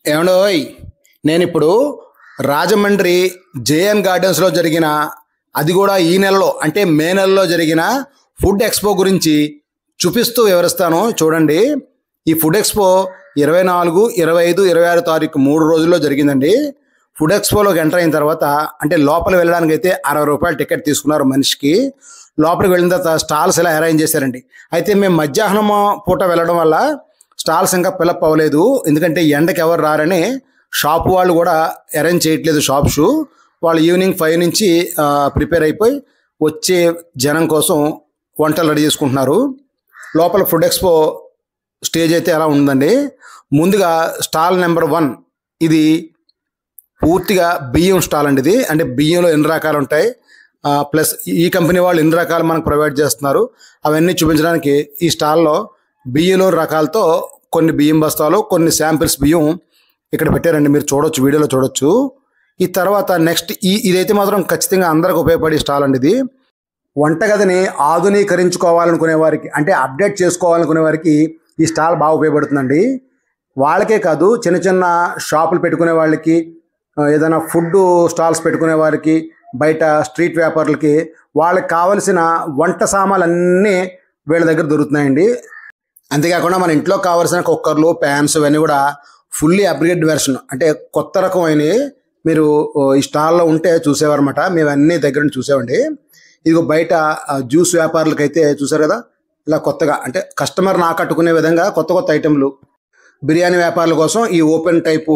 ఏమండోయ్, నేను ఇప్పుడు రాజమండ్రి జేఎన్ గార్డెన్స్లో జరిగిన, అది కూడా ఈ నెలలో అంటే మే నెలలో జరిగిన ఫుడ్ ఎక్స్పో గురించి చూపిస్తూ వివరిస్తాను. చూడండి, ఈ ఫుడ్ ఎక్స్పో 24, 25, 26 తారీఖు 3 రోజుల్లో జరిగిందండి. ఫుడ్ ఎక్స్పోలోకి ఎంటర్ అయిన తర్వాత అంటే లోపల వెళ్ళడానికి అయితే 60 రూపాయలు టికెట్ తీసుకున్నారు మనిషికి. లోపలికి వెళ్ళిన తర్వాత స్టాల్స్ ఇలా అరేంజ్ చేశారండి. అయితే మేము మధ్యాహ్నం పూట వెళ్ళడం వల్ల స్టాల్స్ ఇంకా ఫిలప్ అవ్వలేదు, ఎందుకంటే ఎండకి ఎవరు రారని షాప్ వాళ్ళు కూడా అరేంజ్ చేయట్లేదు. షాప్స్ వాళ్ళు ఈవినింగ్ 5 నుంచి ప్రిపేర్ అయిపోయి వచ్చే జనం కోసం వంటలు రెడీ చేసుకుంటున్నారు. లోపల ఫుడ్ ఎక్స్పో స్టేజ్ అయితే ఎలా ఉందండి. ముందుగా స్టాల్ నెంబర్ 1, ఇది పూర్తిగా బియ్యం స్టాల్ అండి. ఇది అంటే బియ్యంలో ఎన్ని రకాలు ఉంటాయి, ప్లస్ ఈ కంపెనీ వాళ్ళు ఎన్ని రకాలు మనకు ప్రొవైడ్ చేస్తున్నారు అవన్నీ చూపించడానికి ఈ స్టాల్లో బియ్యంలో రకాలతో కొన్ని బియ్యం బస్తాలు, కొన్ని శాంపిల్స్ బియ్యం ఇక్కడ పెట్టారండి. మీరు చూడొచ్చు, వీడియోలో చూడొచ్చు. ఈ తర్వాత నెక్స్ట్ ఇదైతే మాత్రం ఖచ్చితంగా అందరికి ఉపయోగపడే స్టాల్ అండి. ఇది వంటగదిని ఆధునీకరించుకోవాలనుకునే వారికి, అంటే అప్డేట్ చేసుకోవాలనుకునే వారికి ఈ స్టాల్ బాగా ఉపయోగపడుతుందండి. వాళ్ళకే కాదు, చిన్న చిన్న షాపులు పెట్టుకునే వాళ్ళకి, ఏదైనా ఫుడ్ స్టాల్స్ పెట్టుకునే వారికి, బయట స్ట్రీట్ వ్యాపారులకి, వాళ్ళకి కావలసిన వంట సామాన్లన్నీ వీళ్ళ దగ్గర దొరుకుతున్నాయండి. అంతేకాకుండా మన ఇంట్లో కావాల్సిన కుక్కర్లు, ప్యాన్స్ ఇవన్నీ కూడా ఫుల్లీ అప్గ్రేడ్ వెర్షన్, అంటే కొత్త రకమైనవి మీరు ఈ స్టాల్లో ఉంటే చూసేవారన్నమాట. మేము అన్నీ దగ్గర నుంచి చూసామండి. ఇదిగో బయట జ్యూస్ వ్యాపారులకైతే చూసారు కదా, ఇలా కొత్తగా అంటే కస్టమర్ని ఆకట్టుకునే విధంగా కొత్త కొత్త ఐటెంలు. బిర్యానీ వ్యాపారుల కోసం ఈ ఓపెన్ టైపు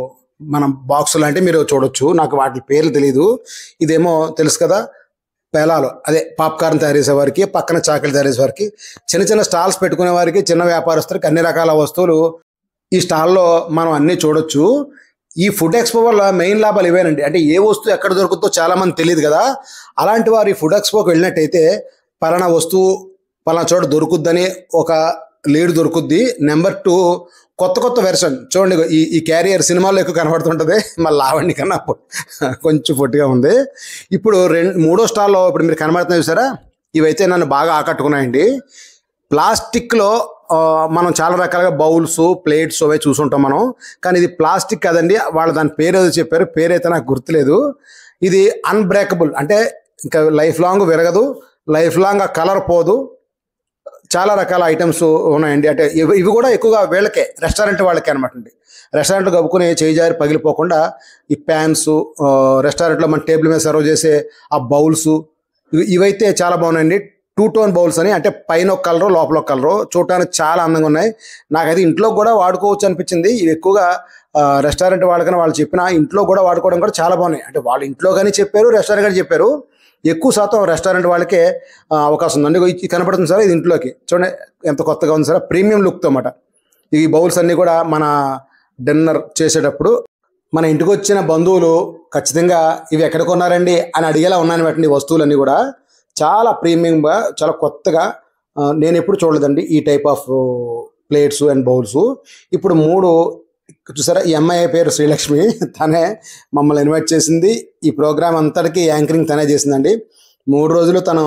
మనం బాక్స్ లాంటివి మీరు చూడొచ్చు. నాకు వాటి పేర్లు తెలీదు. ఇదేమో తెలుసు కదా, పేలాలు, అదే పాప్కార్న్ తయారు చేసే వారికి, పక్కన చాకలి తయారు చేసే వారికి, చిన్న చిన్న స్టాల్స్ పెట్టుకునే వారికి, చిన్న వ్యాపారస్తులకి అన్ని రకాల వస్తువులు ఈ స్టాల్లో మనం అన్నీ చూడొచ్చు. ఈ ఫుడ్ ఎక్స్పో వల్ల మెయిన్ లాభాలు ఇవేనండి. అంటే ఏ వస్తువు ఎక్కడ దొరుకుతుందో చాలామంది తెలియదు కదా. అలాంటి వారు ఈ ఫుడ్ ఎక్స్పోకి వెళ్ళినట్టయితే పలానా వస్తువు పలానా చోట దొరుకుద్దని ఒక లీడ్ దొరుకుద్ది. నెంబర్ 2, కొత్త కొత్త వెర్షన్ చూడండి. ఈ క్యారియర్ సినిమాల్లో ఎక్కువ కనబడుతుంటుంది, మళ్ళీ లావణ్య కన్నా కొంచెం పొట్టిగా ఉంది. ఇప్పుడు మూడో స్టాల్లో ఇప్పుడు మీరు కనబడుతున్నాయి చూసారా, ఇవైతే నన్ను బాగా ఆకట్టుకున్నాయండి. ప్లాస్టిక్లో మనం చాలా రకాలుగా బౌల్స్, ప్లేట్స్ అవి చూసుంటాం మనం, కానీ ఇది ప్లాస్టిక్ కాదండి. వాళ్ళు దాని పేరు ఏదో చెప్పారు, పేరైతే నాకు గుర్తులేదు. ఇది అన్బ్రేకబుల్, అంటే ఇంకా లైఫ్ లాంగ్ విరగదు, లైఫ్ లాంగ్ ఆ కలర్ పోదు. చాలా రకాల ఐటమ్స్ ఉన్నాయండి. అంటే ఇవి కూడా ఎక్కువగా వీళ్ళకే, రెస్టారెంట్ వాళ్ళకే అనమాట అండి. రెస్టారెంట్లో కప్పుకుని చేయి జారి పగిలిపోకుండా ఈ ప్యాన్స్, రెస్టారెంట్లో మన టేబుల్ మీద సర్వ్ చేసే ఆ బౌల్స్, ఇవైతే చాలా బాగున్నాయండి. 2 టోన్ బౌల్స్ అని, అంటే పైన ఒక కలరు, లోపల ఒక కలరు, చూడటానికి చాలా అందంగా ఉన్నాయి. నాకైతే ఇంట్లో కూడా వాడుకోవచ్చు అనిపించింది. ఇవి ఎక్కువగా రెస్టారెంట్ వాళ్ళకని వాళ్ళు చెప్పిన ఇంట్లో కూడా వాడుకోవడం కూడా చాలా బాగున్నాయి. అంటే వాళ్ళు ఇంట్లో కానీ చెప్పారు, రెస్టారెంట్ కానీ చెప్పారు. ఎక్కువ శాతం రెస్టారెంట్ వాళ్ళకే అవకాశం ఉందండి. ఇది కనపడుతుంది సార్, ఇది ఇంట్లోకి చూడండి ఎంత కొత్తగా ఉంది సార్, ప్రీమియం లుక్తో అన్నమాట. ఈ బౌల్స్ అన్నీ కూడా మన డిన్నర్ చేసేటప్పుడు మన ఇంటికి వచ్చిన బంధువులు ఖచ్చితంగా ఇవి ఎక్కడ కొన్నారండి అని అడిగేలా ఉన్నాయని పెట్టండి. వస్తువులన్నీ కూడా చాలా ప్రీమియంగా, చాలా కొత్తగా, నేను ఎప్పుడు చూడలేదండి ఈ type of plates and bowls. ఇప్పుడు 3 చూసారా, ఈ అమ్మాయి పేరు శ్రీలక్ష్మి, తనే మమ్మల్ని ఇన్వైట్ చేసింది. ఈ ప్రోగ్రామ్ అంతటికీ యాంకరింగ్ తనే చేసిందండి. 3 రోజులు తను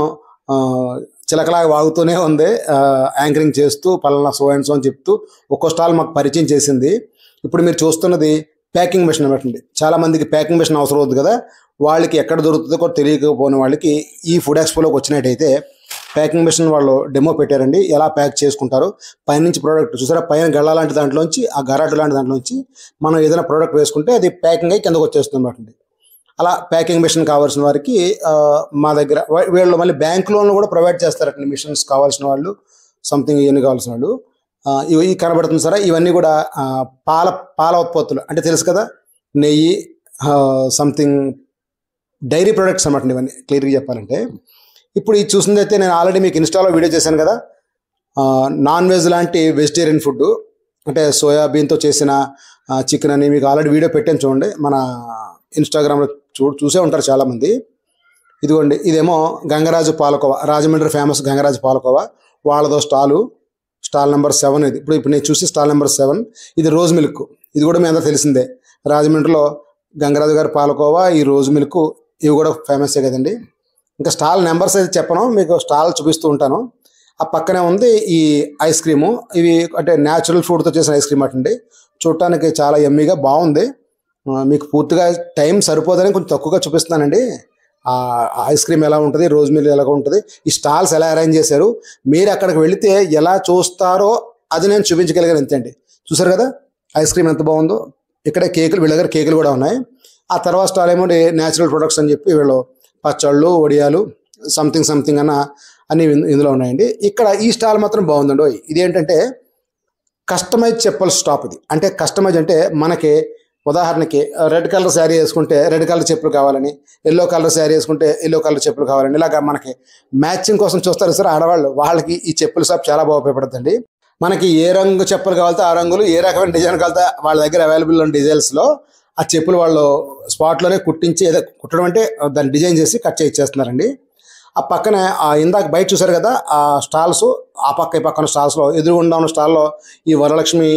చిలకలాగా వాగుతూనే ఉంది, యాంకరింగ్ చేస్తూ పలానా సో అండ్ సో అని చెప్తూ ఒక్కో స్టాల్ మాకు పరిచయం చేసింది. ఇప్పుడు మీరు చూస్తున్నది ప్యాకింగ్ మిషన్ అనమాటండి. చాలామందికి ప్యాకింగ్ మిషన్ అవసరం అవుతుంది కదా, వాళ్ళకి ఎక్కడ దొరుకుతుందో కూడా తెలియకపోయిన వాళ్ళకి ఈ ఫుడ్ ఎక్స్పోలోకి వచ్చినట్టయితే ప్యాకింగ్ మిషన్ వాళ్ళు డెమో పెట్టారండి. ఎలా ప్యాక్ చేసుకుంటారు, పైనుంచి ప్రోడక్ట్ చూసారా, పైన గళ్ళ లాంటి దాంట్లోంచి, ఆ గరాటు లాంటి దాంట్లోంచి మనం ఏదైనా ప్రోడక్ట్ వేసుకుంటే అది ప్యాకింగ్ అయ్యి కిందకు వచ్చేస్తుంది అనమాట. అలా ప్యాకింగ్ మిషన్ కావాల్సిన వారికి మా దగ్గర వీళ్ళు మళ్ళీ బ్యాంక్ లోన్లు కూడా ప్రొవైడ్ చేస్తారండి. మిషన్స్ కావాల్సిన వాళ్ళు, సంథింగ్ ఇవన్నీ కావాల్సిన వాళ్ళు. ఇవి కనబడుతుంది సరే, ఇవన్నీ కూడా పాల ఉత్పత్తులు, అంటే తెలుసు కదా, నెయ్యి, సంథింగ్ డైరీ ప్రొడక్ట్స్ అనమాట. ఇవన్నీ క్లియర్గా చెప్పాలంటే ఇప్పుడు ఇది చూసిందైతే నేను ఆల్రెడీ మీకు ఇన్స్టాలో వీడియో చేశాను కదా, నాన్ వెజ్ లాంటి వెజిటేరియన్ ఫుడ్, అంటే సోయాబీన్తో చేసిన చికెన్ అని మీకు ఆల్రెడీ వీడియో పెట్టాను చూడండి. మన ఇన్స్టాగ్రామ్లో చూసే ఉంటారు చాలామంది. ఇదిగోండి, ఇదేమో గంగరాజు పాలకోవా, రాజమండ్రి ఫేమస్ గంగరాజు పాలకోవా, వాళ్ళదో స్టాల్ నెంబర్ 7 ఇది. ఇప్పుడు నేను చూసి స్టాల్ నెంబర్ 7, ఇది రోజ్ మిల్క్. ఇది కూడా మీ అందరూ తెలిసిందే, రాజమండ్రిలో గంగరాజు గారి పాలకోవా, ఈ రోజ్ మిల్క్ ఇవి కూడా ఫేమసే కదండి. ఇంకా స్టాల్ నెంబర్స్ అయితే చెప్పను, మీకు స్టాల్ చూపిస్తూ ఉంటాను. ఆ పక్కనే ఉంది ఈ ఐస్ క్రీము. ఇవి అంటే న్యాచురల్ ఫ్రూట్తో చేసిన ఐస్ క్రీమ్ అటండి. చూడటానికి చాలా యమ్మీగా బాగుంది. మీకు పూర్తిగా టైం సరిపోదని కొంచెం తక్కువగా చూపిస్తున్నానండి. ఆ ఐస్ క్రీమ్ ఎలా ఉంటుంది, రోజ్ మిల్క్ ఎలా ఉంటుంది, ఈ స్టాల్స్ ఎలా అరేంజ్ చేశారు, మీరు అక్కడికి వెళితే ఎలా చూస్తారో అది నేను చూపించగలిగాను అంతే అండి. చూసారు కదా ఐస్ క్రీమ్ ఎంత బాగుందో. ఇక్కడే కేకులు, వీళ్ళ దగ్గర కేకులు కూడా ఉన్నాయి. ఆ తర్వాత స్టాల్ ఏమో న్యాచురల్ ప్రొడక్ట్స్ అని చెప్పి వీళ్ళు పచ్చళ్ళు, వడియాలు, సంథింగ్ అన్నీ ఇందులో ఉన్నాయండి. ఇక్కడ ఈ స్టాల్ మాత్రం బాగుందండి. ఇదేంటంటే కస్టమైజ్ చెప్పల్ స్టాప్ ఇది. అంటే కస్టమైజ్ అంటే మనకి ఉదాహరణకి రెడ్ కలర్ శారీ వేసుకుంటే రెడ్ కలర్ చెప్పులు కావాలని, ఎల్లో కలర్ శారీ వేసుకుంటే ఎల్లో కలర్ చెప్పులు కావాలని, ఇలాగా మనకి మ్యాచింగ్ కోసం చూస్తారు సార్ ఆడవాళ్ళు. వాళ్ళకి ఈ చెప్పుల షాప్ చాలా బాగా ఉపయోగపడుతుంది. మనకి ఏ రంగు చెప్పులు కావాలితే ఆ రంగులు, ఏ రకమైన డిజైన్ కావాలితే వాళ్ళ దగ్గర అవైలబుల్ ఉన్న డిజైన్స్లో ఆ చెప్పులు వాళ్ళు స్పాట్లోనే కుట్టించి, ఏదో కుట్టడం అంటే దాన్ని డిజైన్ చేసి కట్ చేసి ఇచ్చేస్తున్నారండి. ఆ పక్కనే ఇందాక బయట చూసారు కదా ఆ స్టాల్స్, ఆ పక్క ఈ పక్కన స్టాల్స్లో ఎదురుగుండా ఉన్న స్టాల్లో ఈ వరలక్ష్మి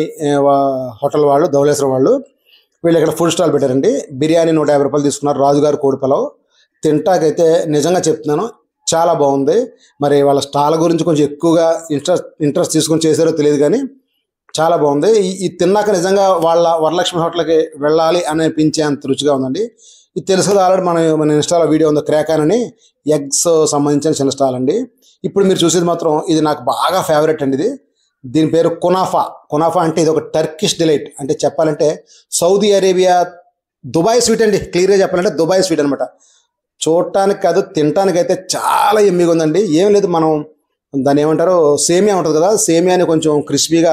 హోటల్ వాళ్ళు, ధవళేశ్వరం వాళ్ళు, వీళ్ళు ఇక్కడ ఫుడ్ స్టాల్ పెట్టారండి. బిర్యానీ 150 రూపాయలు తీసుకున్నారు. రాజుగారి కోడి పొలావ్ తింటాకైతే నిజంగా చెప్తున్నాను చాలా బాగుంది. మరి వాళ్ళ స్టాల్ గురించి కొంచెం ఎక్కువగా ఇంట్రెస్ట్ తీసుకొని చేశారో తెలియదు కానీ చాలా బాగుంది. ఈ తిన్నాక నిజంగా వాళ్ళ వరలక్ష్మి హోటల్కి వెళ్ళాలి అనిపించేంత రుచిగా ఉందండి. ఇది తెలుసు కదా, ఆల్రెడీ మన ఇన్స్టాలో వీడియో ఉంది, క్రాకాన్ అని ఎగ్స్ సంబంధించిన చిన్న స్టాల్ అండి. ఇప్పుడు మీరు చూసేది మాత్రం ఇది నాకు బాగా ఫేవరెట్ అండి. దీని పేరు కునాఫా. కునాఫా అంటే ఇది ఒక టర్కిష్ డిలైట్. అంటే చెప్పాలంటే సౌదీ అరేబియా దుబాయ్ స్వీట్ అండి. క్లియర్గా చెప్పాలంటే దుబాయ్ స్వీట్ అనమాట. చూడటానికి కాదు, తినటానికైతే చాలా ఎమ్మిగా ఉందండి. ఏం లేదు, మనం దాన్ని ఏమంటారు, సేమియా ఉంటుంది కదా, సేమియాని కొంచెం క్రిస్పీగా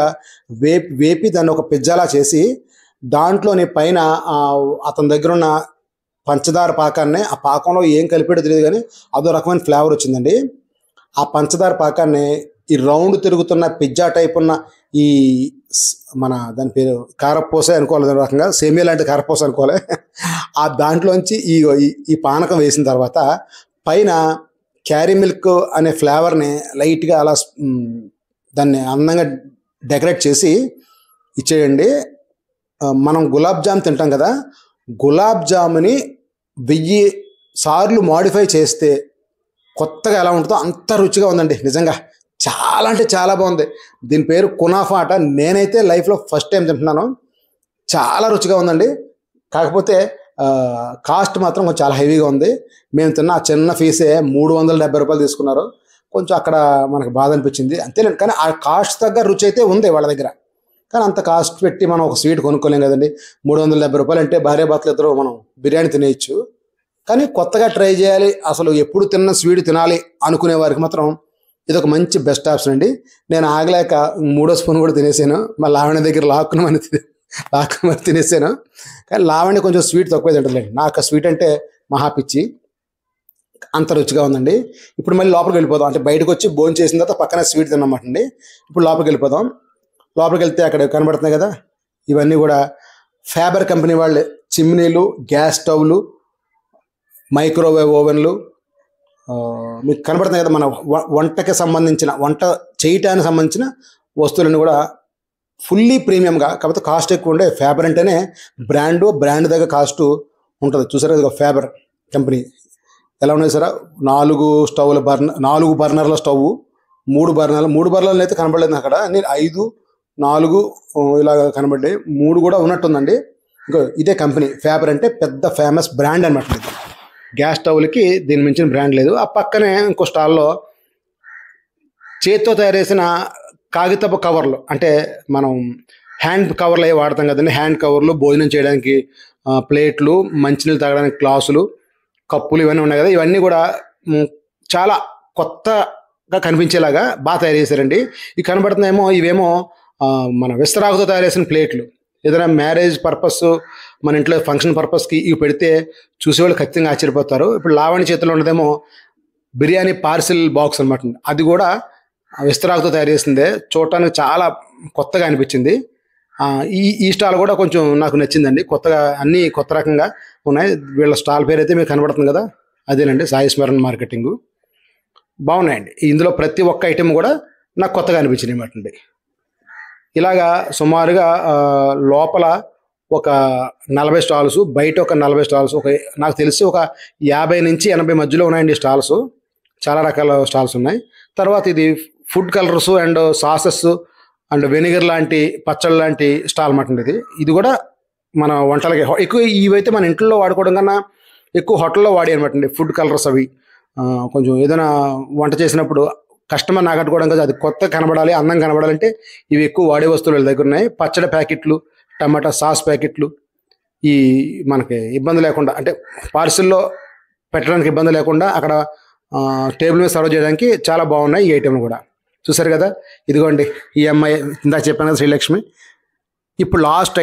వేపి దాన్ని ఒక పిజ్జాలా చేసి దాంట్లోని పైన అతని దగ్గర ఉన్న పంచదార పాకాన్ని, ఆ పాకంలో ఏం కలిపాడో తెలియదు కానీ అదో రకమైన ఫ్లేవర్ వచ్చిందండి. ఆ పంచదార పాకాన్ని ఈ రౌండ్ తిరుగుతున్న పిజ్జా టైప్ ఉన్న ఈ మన దాని పేరు కారపూస అనుకోవాలి, దాని రకంగా సేమియా లాంటి కారపూస అనుకోవాలి. ఆ దాంట్లోంచి ఈ పానకం వేసిన తర్వాత పైన క్యారీ మిల్క్ అనే ఫ్లేవర్ని లైట్గా అలా దాన్ని అందంగా డెకరేట్ చేసి ఇచ్చేయండి. మనం గులాబ్ జామ్ తింటాం కదా, గులాబ్ జాముని 1000 సార్లు మాడిఫై చేస్తే కొత్తగా ఎలా ఉంటుందో అంత రుచిగా ఉందండి. నిజంగా చాలా అంటే చాలా బాగుంది. దీని పేరు కునాఫా అట. నేనైతే లైఫ్లో ఫస్ట్ టైం తింటున్నాను. చాలా రుచిగా ఉందండి. కాకపోతే కాస్ట్ మాత్రం కొంచెం చాలా హెవీగా ఉంది. మేము తిన్న ఆ చిన్న ఫీసే 370 రూపాయలు తీసుకున్నారు. కొంచెం అక్కడ మనకు బాధ అనిపించింది అంతేలేండి. కానీ ఆ కాస్ట్ తగ్గ రుచి అయితే ఉంది వాళ్ళ దగ్గర. కానీ అంత కాస్ట్ పెట్టి మనం ఒక స్వీట్ కొనుక్కోలేం కదండి. 370 రూపాయలు అంటే భార్యాభర్తలు ఇద్దరు మనం బిర్యానీ తినేయచ్చు. కానీ కొత్తగా ట్రై చేయాలి, అసలు ఎప్పుడు తిన్న స్వీట్ తినాలి అనుకునే వారికి మాత్రం ఇది ఒక మంచి బెస్ట్ ఆప్షన్ అండి. నేను ఆగలేక 3వ స్పూన్ కూడా తినేసాను. మా లావణ్య దగ్గర లాక్కుని తినేసాను. కానీ లావణ్య కొంచెం స్వీట్ తక్కువ తింటుందండి. నాకు స్వీట్ అంటే మహా పిచ్చి. అంత రుచిగా ఉందండి. ఇప్పుడు మళ్ళీ లోపలికి వెళ్ళిపోదాం. అంటే బయటకు వచ్చి భోజనం చేసిన తర్వాత పక్కన స్వీట్ తిన్నమాట అండి. ఇప్పుడు లోపలికి వెళ్ళిపోదాం. లోపలికి వెళ్తే అక్కడ కనబడుతున్నాయి కదా, ఇవన్నీ కూడా ఫ్యాబర్ కంపెనీ వాళ్ళే. చిమ్నీలు, గ్యాస్ స్టవ్లు, మైక్రోవేవ్ ఓవెన్లు మీకు కనబడుతున్నాయి కదా. మన వంటకి సంబంధించిన, వంట చేయటానికి సంబంధించిన వస్తువులను కూడా ఫుల్లీ ప్రీమియంగా, కాకపోతే కాస్ట్ ఎక్కువ ఉండే. ఫ్యాబర్ అంటేనే బ్రాండ్ దగ్గర కాస్ట్ ఉంటుంది. చూసారా, ఇది ఫ్యాబర్ కంపెనీ ఎలా ఉన్నాయి సార్. 4 బర్నర్ల స్టవ్, 3 బర్నర్లు అయితే కనబడలేదు అక్కడ. నేను 5, 4 ఇలాగ కనబడ్డాయి. 3 కూడా ఉన్నట్టుందండి. ఇంకో ఇదే కంపెనీ ఫ్యాబర్ అంటే పెద్ద ఫేమస్ బ్రాండ్ అనమాట. ఇది గ్యాస్ స్టవ్లకి దీని మించిన బ్రాండ్ లేదు. ఆ పక్కనే ఇంకో స్టాల్లో చేతితో తయారు చేసిన కాగితపు కవర్లు, అంటే మనం హ్యాండ్ కవర్లు అవి వాడతాం కదండి. హ్యాండ్ కవర్లు, భోజనం చేయడానికి ప్లేట్లు, మంచినీళ్ళు తాగడానికి గ్లాసులు, కప్పులు ఇవన్నీ ఉన్నాయి కదా. ఇవన్నీ కూడా చాలా కొత్తగా కనిపించేలాగా బాగా తయారు చేశారండి. ఇవి కనబడుతున్నాయేమో, ఇవేమో మన విస్తరాకుతో తయారు చేసిన ప్లేట్లు. ఏదైనా మ్యారేజ్ పర్పస్, మన ఇంట్లో ఫంక్షన్ పర్పస్కి ఇవి పెడితే చూసేవాళ్ళు ఖచ్చితంగా ఆశ్చర్యపోతారు. ఇప్పుడు లావణ్య చేతిలో ఉన్నదేమో బిర్యానీ పార్సిల్ బాక్స్ అనమాట. అది కూడా విస్తరాకుతో తయారు చేసిందే. చూడటానికి చాలా కొత్తగా అనిపించింది. ఈ స్టాల్ కూడా కొంచెం నాకు నచ్చిందండి. కొత్తగా అన్నీ కొత్త రకంగా ఉన్నాయి. వీళ్ళ స్టాల్ పేరు అయితే మీకు కనబడుతుంది కదా, అదేనండి సాయి స్మరణ్ మార్కెటింగ్. బాగున్నాయండి. ఇందులో ప్రతి ఒక్క ఐటెం కూడా నాకు కొత్తగా అనిపించింది అన్నమాట. ఇలాగా సుమారుగా లోపల ఒక 40 స్టాల్స్, బయట ఒక 40 స్టాల్స్, నాకు తెలిసి ఒక 50 నుంచి 80 మధ్యలో ఉన్నాయండి స్టాల్స్. చాలా రకాల స్టాల్స్ ఉన్నాయి. తర్వాత ఇది food colours and sauces and vinegar లాంటి పచ్చళ్ళ లాంటి స్టాల్ అన్నమాట ఇది. ఇది కూడా మన వంటలకి ఎక్కువ ఇవైతే మన ఇంట్లో వాడుకోవడం కన్నా ఎక్కువ హోటల్లో వాడే అనమాట అండి ఫుడ్ కలర్స్ అవి. కొంచెం ఏదైనా వంట చేసినప్పుడు కస్టమర్ నాకట్టుకోవడం కదా, అది కొత్త కనబడాలి, అందం కనబడాలంటే ఇవి ఎక్కువ వాడే వస్తువులు వీళ్ళ దగ్గర ఉన్నాయి. పచ్చడి ప్యాకెట్లు, టమాటా సాస్ ప్యాకెట్లు, ఈ మనకి ఇబ్బంది లేకుండా అంటే పార్సిల్లో పెట్టడానికి ఇబ్బంది లేకుండా అక్కడ టేబుల్ మీద సర్వ్ చేయడానికి చాలా బాగున్నాయి ఈ ఐటెంలు కూడా. చూసారు కదా, ఇదిగోండి ఈ అమ్మాయి ఇందాక చెప్పాను కదా శ్రీలక్ష్మి. ఇప్పుడు లాస్ట్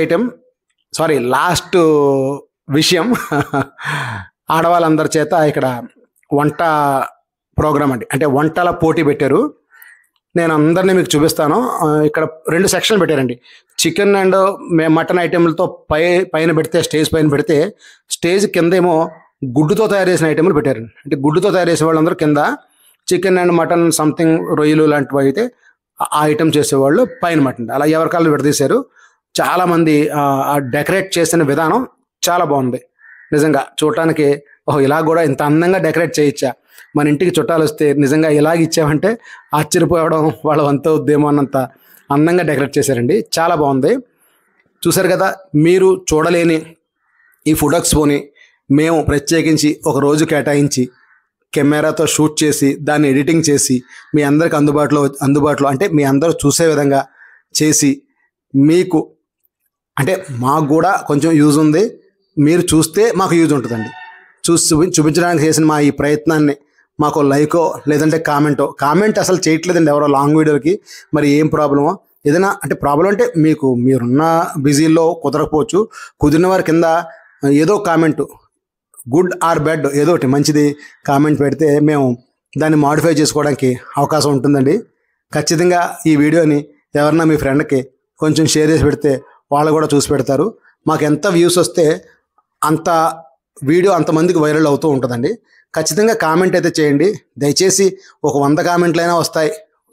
విషయం ఆడవాళ్ళందరి చేత ఇక్కడ వంట ప్రోగ్రామ్ అండి, అంటే వంటల పోటీ పెట్టారు. నేను అందరినీ మీకు చూపిస్తాను. ఇక్కడ 2 సెక్షన్లు పెట్టారండి. చికెన్ అండ్ మటన్ ఐటెంలతో పైన పెడితే, స్టేజ్ పైన పెడితే, స్టేజ్ కింద ఏమో గుడ్డుతో తయారు చేసిన ఐటెంలు పెట్టారండి. అంటే గుడ్డుతో తయారు చేసే వాళ్ళందరూ కింద, చికెన్ అండ్ మటన్ సంథింగ్ రొయ్యలు లాంటివి అయితే ఆ ఐటెం చేసేవాళ్ళు పైన మటన్. అలా ఎవరికాళ్ళు విడదీశారు. చాలామంది ఆ డెకరేట్ చేసిన విధానం చాలా బాగుంది నిజంగా. చూడటానికి ఇలా కూడా ఇంత అందంగా డెకరేట్ చేయొచ్చా, మన ఇంటికి చుట్టాలు వస్తే నిజంగా ఇలాగ ఇచ్చామంటే ఆశ్చర్యపోవడం వాళ్ళ వంత ఉద్యమం అన్నంత అందంగా డెకరేట్ చేశారండి. చాలా బాగుంది. చూసారు కదా, మీరు చూడలేని ఈ ఫుడ్ ఎక్స్పోని మేము ప్రత్యేకించి ఒక రోజు కేటాయించి కెమెరాతో షూట్ చేసి దాన్ని ఎడిటింగ్ చేసి మీ అందరికి అందుబాటులో అంటే మీ అందరూ చూసే విధంగా చేసి, మీకు అంటే మాకు కూడా కొంచెం యూజ్ ఉంది, మీరు చూస్తే మాకు యూజ్ ఉంటుందండి. చూపించడానికి చేసిన మా ఈ ప్రయత్నాన్ని మాకు లైకో లేదంటే కామెంట్ అసలు చేయట్లేదండి ఎవరో లాంగ్ వీడియోకి. మరి ఏం ప్రాబ్లమో, ఏదైనా అంటే ప్రాబ్లం అంటే మీరున్న బిజీలో కుదరకపోవచ్చు, కుదిరిన వారి కింద ఏదో కామెంట్, గుడ్ ఆర్ బ్యాడ్ ఏదో ఒకటి మంచిది కామెంట్ పెడితే మేము దాన్ని మాడిఫై చేసుకోవడానికి అవకాశం ఉంటుందండి. ఖచ్చితంగా ఈ వీడియోని ఎవరన్నా మీ ఫ్రెండ్కి కొంచెం షేర్ చేసి పెడితే వాళ్ళు కూడా చూసి పెడతారు. మాకు ఎంత వ్యూస్ వస్తే అంత వీడియో అంతమందికి వైరల్ అవుతూ ఉంటుందండి. ఖచ్చితంగా కామెంట్ అయితే చేయండి దయచేసి. ఒక 100 కామెంట్లైనా వస్తాయి,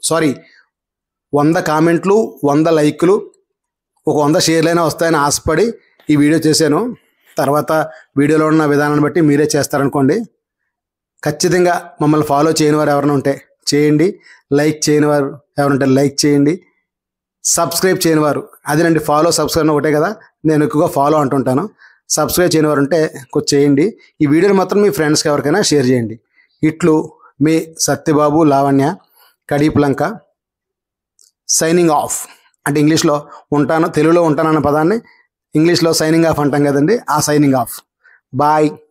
100 కామెంట్లు, 100 లైకులు, ఒక 100 షేర్లైనా వస్తాయని ఆశపడి ఈ వీడియో చేశాను. తర్వాత వీడియోలో ఉన్న విధానాన్ని బట్టి మీరే చేస్తారనుకోండి. ఖచ్చితంగా మమ్మల్ని ఫాలో చేయని వారు ఎవరైనా ఉంటే చేయండి, లైక్ చేయని వారు ఎవరుంటే లైక్ చేయండి, సబ్స్క్రైబ్ చేయని వారు అదేనండి, సబ్స్క్రైబ్ ఒకటే కదా, నేను ఎక్కువగా ఫాలో అంటుంటాను. సబ్స్క్రైబ్ చేయని వారు ఉంటే కొంచెం చేయండి. ఈ వీడియోని మాత్రం మీ ఫ్రెండ్స్కి ఎవరికైనా షేర్ చేయండి. ఇట్లు మీ సత్యబాబు లావణ్య కడీపులంక సైనింగ్ ఆఫ్. అంటే ఇంగ్లీష్లో ఉంటాను, తెలుగులో ఉంటానన్న పదాన్ని ఇంగ్లీష్లో సైనింగ్ ఆఫ్ అంటాం కదండి, ఆ సైనింగ్ ఆఫ్. బాయ్.